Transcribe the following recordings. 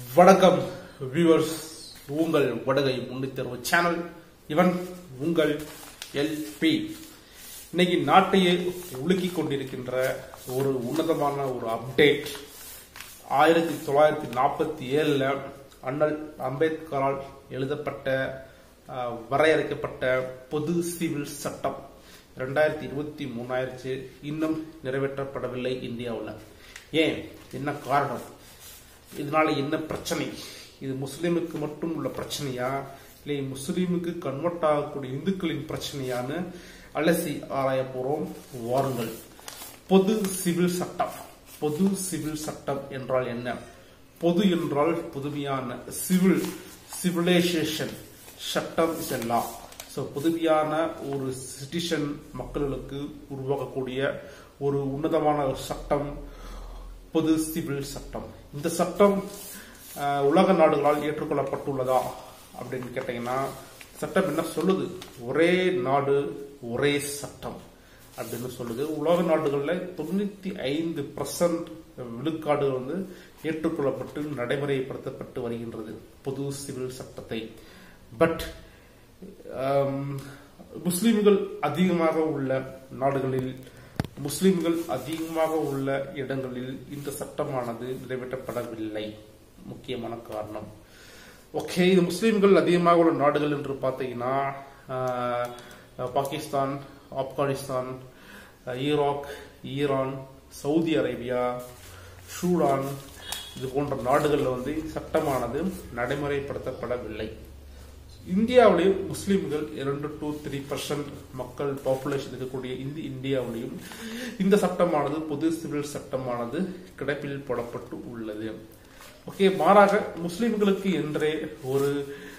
வணக்கம் வியூவர்ஸ், உங்கள் வடகை முன்னித்தருவ சேனல். இவன் உங்கள் எல்பி. இன்னைக்கு நாட்டையே உலுக்கிக் கொண்டிருக்கின்ற ஒரு உன்னதமான ஒரு அப்டேட். 1947 அண்ணல் அம்பேத்கரால் எழுதப்பட்ட வரையறுக்கப்பட்ட பொது சிவில் சட்டம் 2023 ஆயிடுச்சு. இன்னும் நிறைவேற்றப்படவில்லை இந்தியாவில். ஏன், என்ன காரணம், இதனால என்ன பிரச்சனை, இது முஸ்லீமுக்கு மட்டும் உள்ள பிரச்சனையா இல்லை முஸ்லீமுக்கு கன்வெர்ட் ஆகக்கூடிய இந்துக்களின் பிரச்சனையான்னு அலசி ஆராய போறோம். வாருங்கள். பொது சிவில் சட்டம். பொது சிவில் சட்டம் என்றால் என்ன? பொது என்றால் புதுமையான, சிவில் சிவிலைசேஷன், சட்டம் இஸ் எ லா. ஸோ புதுமையான ஒரு சிட்டிசன் மக்களுக்கு உருவாக்கக்கூடிய ஒரு உன்னதமான சட்டம் பொது சிவில் சட்டம். இந்த சட்டம் உலக நாடுகளால் ஏற்றுக்கொள்ளப்பட்டுள்ளதா அப்படின்னு கேட்டீங்கன்னா, சட்டம் என்ன சொல்லுது? ஒரே நாடு ஒரே சட்டம் அப்படின்னு சொல்லுது. உலக நாடுகளில் 95% விழுக்காடு ஏற்றுக்கொள்ளப்பட்டு நடைமுறைப்படுத்தப்பட்டு வருகின்றது பொது சிவில் சட்டத்தை. பட் முஸ்லிம்கள் அதிகமாக உள்ள நாடுகளில், முஸ்லிம்கள் அதிகமாக உள்ள இடங்களில் இந்த சட்டமானது நிறைவேற்றப்படவில்லை. முக்கியமான காரணம். ஓகே, இது முஸ்லிம்கள் அதிகமாக உள்ள நாடுகள் என்று பார்த்தீங்கன்னா Pakistan, Afghanistan, Iraq, Iran, Saudi Arabia, Sudan, இது போன்ற நாடுகளில் சட்டமானது நடைமுறைப்படுத்தப்படவில்லை. இந்தியாவிலேயும் முஸ்லிம்கள் 2 to 3% மக்கள் பாப்புலேஷன் இருக்கக்கூடிய இந்தியாவிலையும் இந்த சட்டமானது பொது சிவில் சட்டமானது கிடப்பில் போடப்பட்டு உள்ளது. ஓகே, மாறாக முஸ்லிம்களுக்கு என்றே ஒரு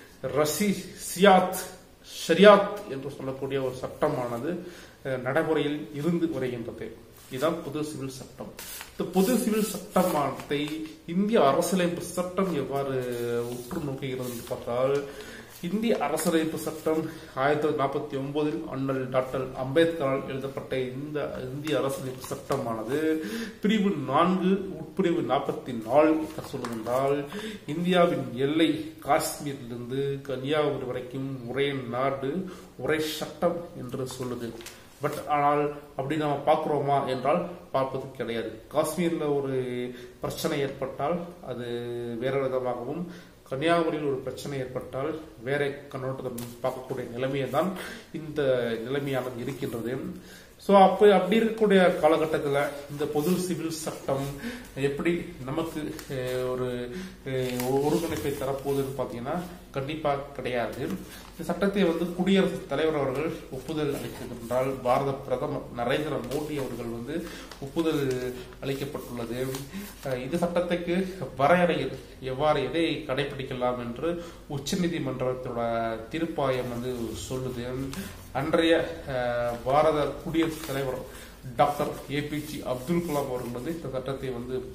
ஷரியாத் என்று சொல்லக்கூடிய ஒரு சட்டமானது நடைமுறையில் இருந்து வருகின்றது. இதுதான் பொது சிவில் சட்டம். இந்த பொது சிவில் சட்டமானத்தை இந்திய அரசியலமைப்பு சட்டம் எவ்வாறு உற்று நோக்குகிறது என்று பார்த்தால், இந்திய அரசியலமைப்பு சட்டம் 1949 அண்ணல் டாக்டர் அம்பேத்கரால் எழுதப்பட்ட இந்த இந்திய அரசியலமைப்பு சட்டமானது பிரிவு 4 உட்பிரிவு 44 சொல்லுவென்றால், இந்தியாவின் எல்லை காஷ்மீரிலிருந்து கன்னியாகுமரி வரைக்கும் ஒரே நாடு ஒரே சட்டம் என்று சொல்லுது. பட் ஆனால் அப்படி நாம பார்க்கிறோமா என்றால் பார்ப்பது கிடையாது. காஷ்மீர்ல ஒரு பிரச்சனை ஏற்பட்டால் அது வேற விதமாகவும், கன்னியாகுமரியில் ஒரு பிரச்சனை ஏற்பட்டால் வேற கண்ணோட்டத்தை பார்க்கக்கூடிய நிலைமையை தான் இந்த நிலைமையானது இருக்கின்றது. ஸோ அப்படி இருக்கக்கூடிய காலகட்டத்தில் இந்த பொது சிவில் சட்டம் எப்படி நமக்கு ஒரு ஒருங்கிணைப்பை தரப்போகுதுன்னு பார்த்தீங்கன்னா கண்டிப்பாக கிடையாது. இந்த சட்டத்தை குடியரசுத் தலைவர் அவர்கள் ஒப்புதல் அளிக்கின்றால், பாரத பிரதமர் நரேந்திர மோடி அவர்கள் ஒப்புதல் அளிக்கப்பட்டுள்ளது. இந்த சட்டத்துக்கு வரையறையில் எவ்வாறு எதை கடைபிடிக்கலாம் என்று உச்சநீதிமன்றத்தோட தீர்ப்பாயம் சொல்லுது. அன்றைய பாரத குடியரசுத் தலைவர் டாக்டர் APJ அப்துல் கலாம் அவர்கள் இந்த சட்டத்தை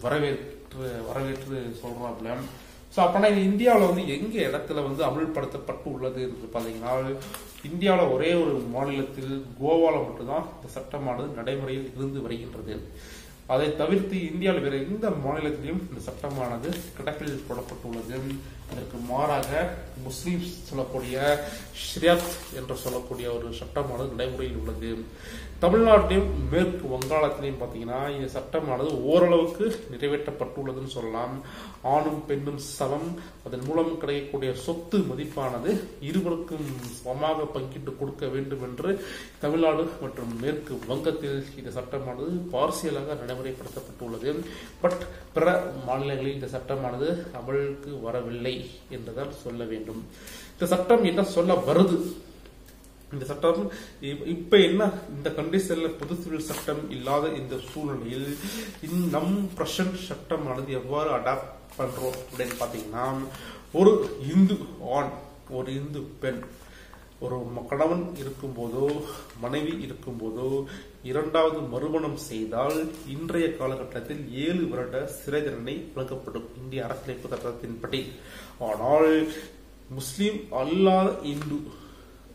வரவேற்று சொல்றாங்க. ஸோ அப்பனா இந்தியாவில் எங்க இடத்துல அமல்படுத்தப்பட்டு உள்ளது என்று பார்த்தீங்கன்னா, இந்தியாவில் ஒரே ஒரு மாநிலத்தில் கோவாவில் மட்டும்தான் இந்த சட்டமானது நடைமுறையில் இருந்து வருகின்றது. அதை தவிர்த்து இந்தியாவில் வேற எந்த மாநிலத்திலும் இந்த சட்டமானது கிடப்பில் போடப்பட்டுள்ளது. இதற்கு மாறாக முஸ்லிம் சொல்லக்கூடிய ஷரியாத் என்று சொல்லக்கூடிய ஒரு சட்டமானது நடைமுறையில் உள்ளது. தமிழ்நாட்டிலும் மேற்கு வங்காளத்திலையும் பார்த்தீங்கன்னா இந்த சட்டமானது ஓரளவுக்கு நிறைவேற்றப்பட்டுள்ளதுன்னு சொல்லலாம். ஆணும் பெண்ணும் சமம், அதன் மூலம் கிடைக்கக்கூடிய சொத்து மதிப்பானது இருவருக்கும் சமமாக பங்கிட்டு கொடுக்க வேண்டும் என்று தமிழ்நாடு மற்றும் மேற்கு வங்கத்தில் இந்த சட்டமானது பார்சியலாக நடைமுறைப்படுத்தப்பட்டுள்ளது. பட் பிற மாநிலங்களில் இந்த சட்டமானது அமலுக்கு வரவில்லை என்றுதான் சொல்ல வேண்டும். இந்த சட்டம் என்ன சொல்ல வருது? இந்த சட்டம் இப்ப என்ன, இந்த கண்டிஷன்ல பொது சிவில் சட்டம் இல்லாத இந்த சூழ்நிலையில் நம் பிரசன்ட் சட்டமானது எவ்வாறு அடாப்ட் பண்றோம் அப்படின்னு பாத்தீங்கன்னா, ஒரு இந்து ஆண், ஒரு இந்து பெண், ஒரு கணவன் இருக்கும் போதோ மனைவி இருக்கும் போதோ இரண்டாவது மறுமணம் செய்தால் இன்றைய காலகட்டத்தில் 7 வருட சிறை தண்டனை வழங்கப்படும் இந்திய அரசியலமைப்பு சட்டத்தின்படி. ஆனால் முஸ்லிம் அல்லாத இந்து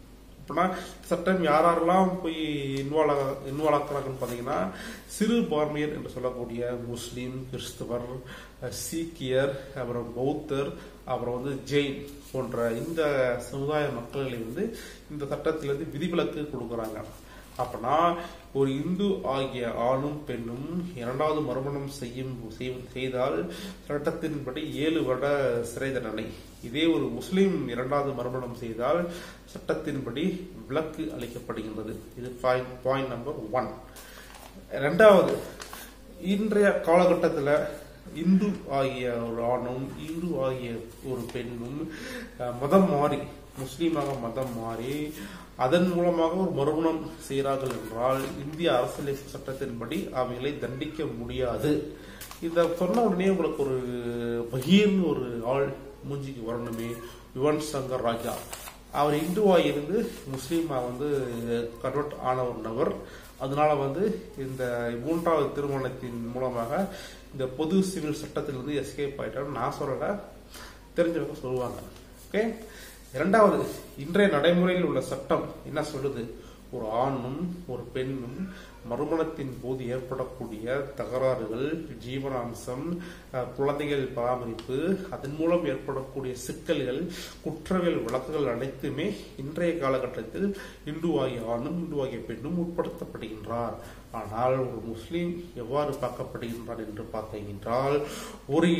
அப்படின்னா சட்டம் யாரெல்லாம் போய் இன்வால்வ் ஆக்குறாங்கன்னு பார்த்தீங்கன்னா சிறுபான்மையர் என்று சொல்லக்கூடிய முஸ்லீம், கிறிஸ்தவர், சீக்கியர், அப்புறம் பௌத்தர், அப்புறம் ஜெயின் போன்ற இந்த சமுதாய மக்களை இந்த சட்டத்திலிருந்து விதிவிலக்கு கொடுக்குறாங்க. அப்படின்னா ஒரு இந்து ஆகிய ஆணும் பெண்ணும் இரண்டாவது மறுமணம் செய்தால் சட்டத்தின்படி 7 வருட சிறை தண்டனை. இதே ஒரு முஸ்லீம் இரண்டாவது மறுமணம் செய்தால் சட்டத்தின்படி விலக்கு அளிக்கப்படுகின்றது. இது பாயிண்ட் நம்பர் 1. இரண்டாவது, இன்றைய காலகட்டத்தில் இந்து ஆகிய ஒரு ஆணும் இந்து ஆகிய ஒரு பெண்ணும் மதம் மாறி முஸ்லீமாக மதம் மாறி அதன் மூலமாக ஒரு மறுமணம் செய்கிறார்கள் என்றால் இந்திய அரசியலமைப்பு சட்டத்தின்படி அவைகளை தண்டிக்க முடியாது. இத சொன்ன உடனே உங்களுக்கு ஒரு பகீர்னு ஒரு ஆள் மூஞ்சிக்கு வரணுமே, யுவன் சங்கர் ராஜா. அவர் இந்துவாக இருந்து முஸ்லீமா கன்வெர்ட் ஆன ஒரு நபர். அதனால இந்த 3வது திருமணத்தின் மூலமாக இந்த பொது சிவில் சட்டத்திலிருந்து எஸ்கேப் ஆயிட்டான்னு நான் சொல்லல, தெரிஞ்சவங்க சொல்லுவாங்க. ஓகே. இரண்டாவது, இன்றைய நடைமுறையில் உள்ள சட்டம் என்ன சொல்லுது? ஒரு ஆணும் ஒரு பெண்ணும் மறுமணத்தின் போது ஏற்படக்கூடிய தகராறுகள், ஜீவனாம்சம், குழந்தைகள் பராமரிப்பு, அதன் மூலம் ஏற்படக்கூடிய சிக்கல்கள், குற்றவியல் வழக்குகள் அனைத்துமே இன்றைய காலகட்டத்தில் இந்துவாகிய ஆணும் இந்துவாகிய பெண்ணும் உட்படுத்தப்படுகின்றார். ஆனால் ஒரு முஸ்லீம் எவ்வாறு பார்க்கப்படுகின்றார் என்று பார்த்தீங்கன்றால், ஒரு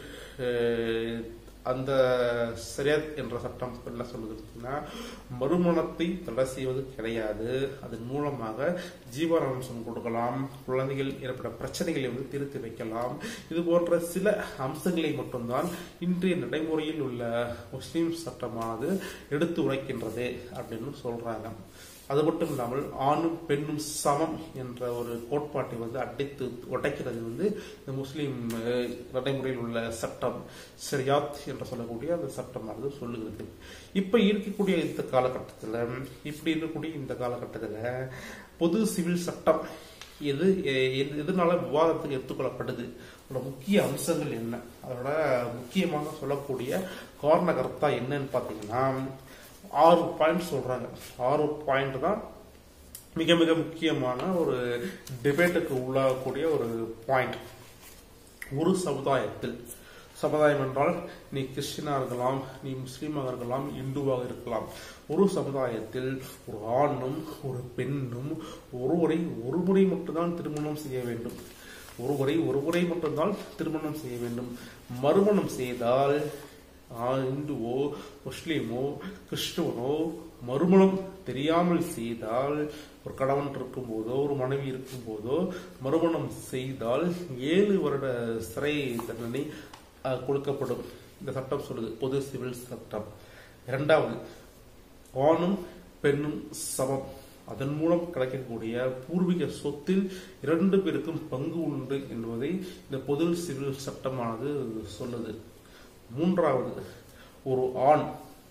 அந்த ஷரியத் என்ற சட்டம் என்ன சொல்லுதுன்னா, மறுமணத்தை தடை செய்வது கிடையாது. அதன் மூலமாக ஜீவனாம்சம் கொடுக்கலாம், குழந்தைகள் ஏற்பட பிரச்சனைகளை தீர்த்து வைக்கலாம். இது போன்ற சில அம்சங்களை மட்டும்தான் இன்றைய நடைமுறையில் உள்ள முஸ்லீம் சட்டமானது எடுத்து உரைக்கின்றது அப்படின்னு சொல்றாங்க. அது மட்டும் இல்லாமல் ஆணும் பெண்ணும் சமம் என்ற ஒரு கோட்பாட்டை அடித்து உடைக்கிறது இந்த முஸ்லீம் நடைமுறையில் உள்ள சட்டம் ஷரியாத் என்று சொல்லக்கூடிய அந்த சட்டமானது சொல்லுகிறது. இப்ப இருக்கக்கூடிய இந்த காலகட்டத்தில் பொது சிவில் சட்டம் எதனால விவாதத்துக்கு எடுத்துக்கொள்ளப்படுது, அதோட முக்கிய அம்சங்கள் என்ன, அதோட முக்கியமாக சொல்லக்கூடிய காரண கர்த்தா என்னன்னு பாத்தீங்கன்னா 6 பாயிண்ட் சொல்றாங்க. 6 பாயிண்ட் தான் மிக மிக முக்கியமான ஒரு டிபேட்டுக்கு உள்ளாகக்கூடிய ஒரு பாயிண்ட். ஒரு சமுதாயம் என்றால் நீ கிறிஸ்டினா இருக்கலாம், நீ முஸ்லீமாக இருக்கலாம், இந்துவாக இருக்கலாம். ஒரு சமுதாயத்தில் ஒரு ஆணும் ஒரு பெண்ணும் ஒரு முறை மட்டும்தான் திருமணம் செய்ய வேண்டும். ஒரு முறை மட்டும்தான் திருமணம் செய்ய வேண்டும். மறுமணம் செய்தால் இந்துவோ முஸ்லீமோ கிறிஸ்துவனோ மறுமணம் தெரியாமல் செய்தால், ஒரு கணவன் இருக்கும் போதோ ஒரு மனைவி இருக்கும் போதோ மறுமணம் செய்தால் 7 வருட சிறை தண்டனை கொடுக்கப்படும். இந்த சட்டம் சொல்லுது, பொது சிவில் சட்டம். இரண்டாவது, ஆணும் பெண்ணும் சமம். அதன் மூலம் கிடைக்கக்கூடிய பூர்வீக சொத்தில் 2 பேருக்கும் பங்கு உண்டு என்பதை இந்த பொது சிவில் சட்டமானது சொல்லுது. மூன்றாவது, ஒரு ஆண்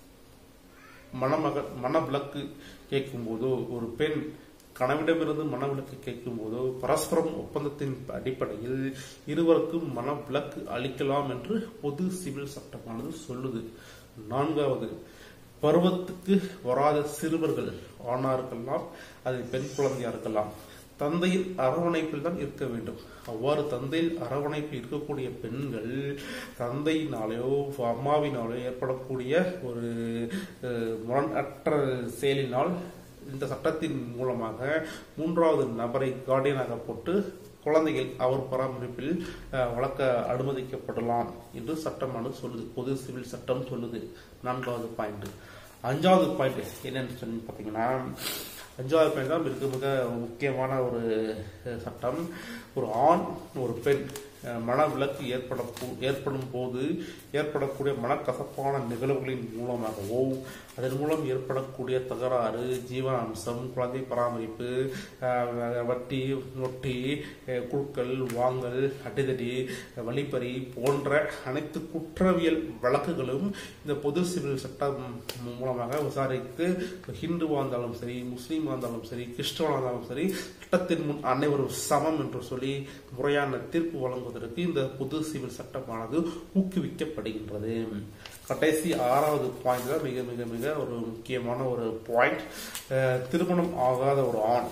மனவிலக்கு கேட்கும் போதோ ஒரு பெண் கணவனிடமிருந்து மனவிலக்கு கேட்கும் போதோ பரஸ்பரம் ஒப்பந்தத்தின் அடிப்படையில் இருவருக்கும் மனவிலக்கு அளிக்கலாம் என்று பொது சிவில் சட்டமானது சொல்லுது. நான்காவது, பருவத்துக்கு வராத சிறுவர்கள் ஆணா இருக்கலாம், அது பெண் குழந்தையா இருக்கலாம், தந்தையின் அரவணைப்பில் தான் இருக்க வேண்டும். அவ்வாறு தந்தையில் அரவணைப்பு இருக்கக்கூடிய பெண்கள் தந்தையினாலேயோ அம்மாவினாலேயோ ஏற்படக்கூடிய ஒரு முரணற்ற செயலினால் இந்த சட்டத்தின் மூலமாக 3வது நபரை கார்டியனாக போட்டு குழந்தைகள் அவர் பராமரிப்பில் வளர்க்க அனுமதிக்கப்படலாம் என்று சட்டமானது சொல்லுது, பொது சிவில் சட்டம் சொல்லுது. 4வது பாயிண்ட். 5வது பாயிண்ட் என்னன்னு சொல்லி பாத்தீங்கன்னா, 5வது பாயிண்ட் தான் மிக மிக முக்கியமான ஒரு சட்டம். ஒரு ஆண் ஒரு பெண் மனவிலக்கு ஏற்படும் போது ஏற்படக்கூடிய மனக்கசப்பான நிகழ்வுகளின் மூலமாகவோ அதன் மூலம் ஏற்படக்கூடிய தகராறு, ஜீவனாம்சம், குழந்தை பராமரிப்பு, வட்டி நொட்டி, குழுக்கள், வாங்கல், அடிதடி, வழிப்பறி போன்ற அனைத்து குற்றவியல் வழக்குகளும் இந்த பொது சிவில் சட்டம் மூலமாக விசாரித்து ஹிந்துவா இருந்தாலும் சரி, முஸ்லீமா இருந்தாலும் சரி, கிறிஸ்தவனா இருந்தாலும் சரி, சட்டத்தின் முன் அனைவரும் சமம் என்று சொல்லி முறையான தீர்ப்பு வழங்கும் வருவதற்கு இந்த புது சிவில் சட்டமானது ஊக்குவிக்கப்படுகின்றது. கடைசி 6வது பாயிண்ட் தான் மிக மிக மிக ஒரு முக்கியமான ஒரு பாயிண்ட். திருமணம் ஆகாத ஒரு ஆண்,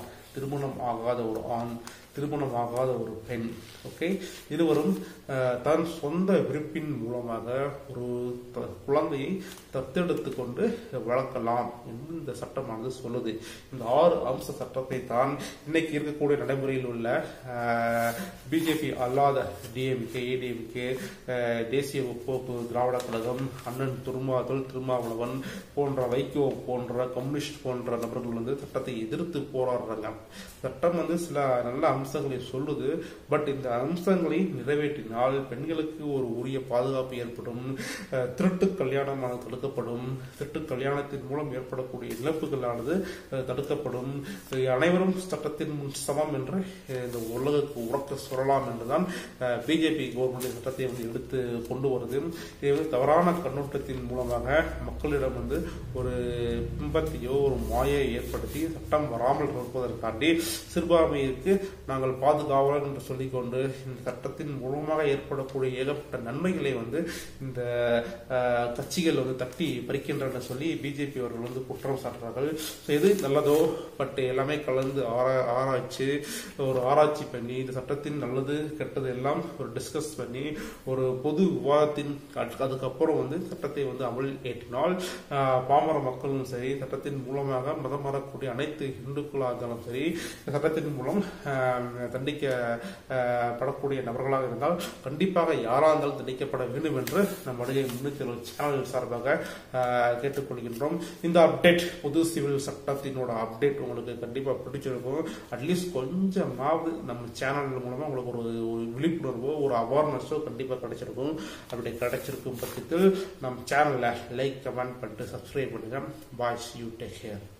திருமணம் ஆகாத ஒரு பெண், ஓகே, இருவரும் தன் சொந்த விருப்பின் மூலமாக ஒரு குழந்தையை தத்தெடுத்து கொண்டு வளர்க்கலாம் என்று இந்த சட்டமானது சொல்லுது. இந்த 6 அம்ச சட்டத்தை தான் இன்னைக்கு இருக்கக்கூடிய நடைமுறையில் உள்ள பிஜேபி அல்லாத டிஎம்கே, ஏடிஎம்கே, தேசிய முற்போக்கு திராவிட கழகம், அண்ணன் திருமாவளவன் போன்ற, வைகோ போன்ற, கம்யூனிஸ்ட் போன்ற நபர்கள் சட்டத்தை எதிர்த்து போராடுறாங்க. சட்டம் சில நல்ல அம்சங்களை சொல்லுது. பட் இந்த அம்சங்களை நிறைவேற்றினால் பெண்களுக்கு ஒரு உரிய பாதுகாப்பு ஏற்படும், திருட்டு கல்யாணமானது தடுக்கப்படும், திருட்டு கல்யாணத்தின் மூலம் ஏற்படக்கூடிய இழப்புகளானது தடுக்கப்படும், அனைவரும் சட்டத்தின் முன் சமம் என்று இந்த உலகுக்கு உறக்க சொல்லலாம் என்றுதான் பிஜேபி கவர்மெண்ட் சட்டத்தை எடுத்து கொண்டு வருது. இது தவறான கண்ணோட்டத்தின் மூலமாக மக்களிடம் ஒரு பிம்பத்தையோ ஒரு மாயை ஏற்படுத்தி சட்டம் வராமல் இருப்பதற்காண்டி சிறுபான்மையிற்கு நாங்கள் பாதுகாவலர் என்று சொல்லிக்கொண்டு இந்த சட்டத்தின் மூலமாக ஏற்படக்கூடிய ஏகப்பட்ட நன்மைகளை இந்த கட்சிகள் தட்டி பறிக்கின்றன சொல்லி பிஜேபி அவர்கள் குற்றம் சாட்டுறார்கள். எது நல்லதோ பட் எல்லாமே கலந்து ஆராய்ச்சி பண்ணி இந்த சட்டத்தின் நல்லது கெட்டது எல்லாம் ஒரு டிஸ்கஸ் பண்ணி ஒரு பொது விவாதத்தின் அதுக்கப்புறம் சட்டத்தை அமல் ஏற்றினால் பாமர மக்களும் சரி, சட்டத்தின் மூலமாக மதம் மாறக்கூடிய அனைத்து இந்துக்களாக இருந்தாலும் சரி, சட்டத்தின் மூலம் தண்டிக்கப்படக்கூடிய நபர்களாக இருந்தால் கண்டிப்பாக யாரா இருந்தாலும் தண்டிக்கப்பட வேண்டும் என்று நம் அருகே 370 சேனல் சார்பாக கேட்டுக்கொள்கின்றோம். இந்த அப்டேட், புது சிவில் சட்டத்தினோட அப்டேட் உங்களுக்கு கண்டிப்பா பிடிச்சிருக்கும். அட்லீஸ்ட் கொஞ்சமாவது நம்ம சேனல் மூலமா உங்களுக்கு ஒரு விழிப்புணர்வோ ஒரு அவேர்னஸோ கண்டிப்பா கிடைச்சிருக்கும். அப்படி கிடைச்சிருக்கும் பட்சத்தில் நம்ம சேனல்ல லைக், கமெண்ட் பண்ணிட்டு சப்ஸ்கிரைப் பண்ணுங்க. Boys, you take care.